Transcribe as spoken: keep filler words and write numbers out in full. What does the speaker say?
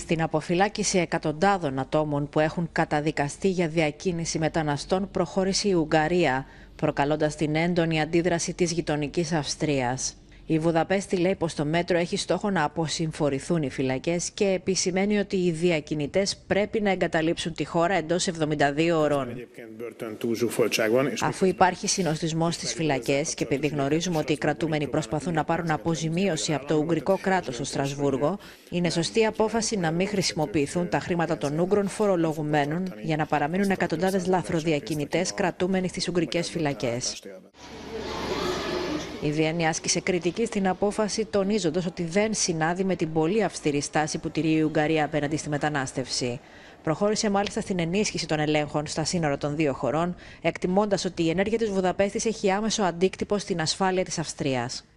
Στην αποφυλάκηση εκατοντάδων ατόμων που έχουν καταδικαστεί για διακίνηση μεταναστών προχώρησε η Ουγγαρία, προκαλώντας την έντονη αντίδραση της γειτονικής Αυστρίας. Η Βουδαπέστη λέει πως το μέτρο έχει στόχο να αποσυμφορηθούν οι φυλακές και επισημαίνει ότι οι διακινητές πρέπει να εγκαταλείψουν τη χώρα εντός εβδομήντα δύο ωρών. Αφού υπάρχει συνοστισμός στις φυλακές και επειδή γνωρίζουμε ότι οι κρατούμενοι προσπαθούν να πάρουν αποζημίωση από το Ουγγρικό κράτος στο Στρασβούργο, είναι σωστή απόφαση να μην χρησιμοποιηθούν τα χρήματα των Ούγγρων φορολογουμένων για να παραμείνουν εκατοντάδες λαθροδιακινητές κρατούμενοι στις Ουγγρικές φυλακές. Η Βιέννη άσκησε κριτική στην απόφαση, τονίζοντας ότι δεν συνάδει με την πολύ αυστηρή στάση που τηρεί η Ουγγαρία απέναντι στη μετανάστευση. Προχώρησε μάλιστα στην ενίσχυση των ελέγχων στα σύνορα των δύο χωρών, εκτιμώντας ότι η ενέργεια της Βουδαπέστης έχει άμεσο αντίκτυπο στην ασφάλεια της Αυστρίας.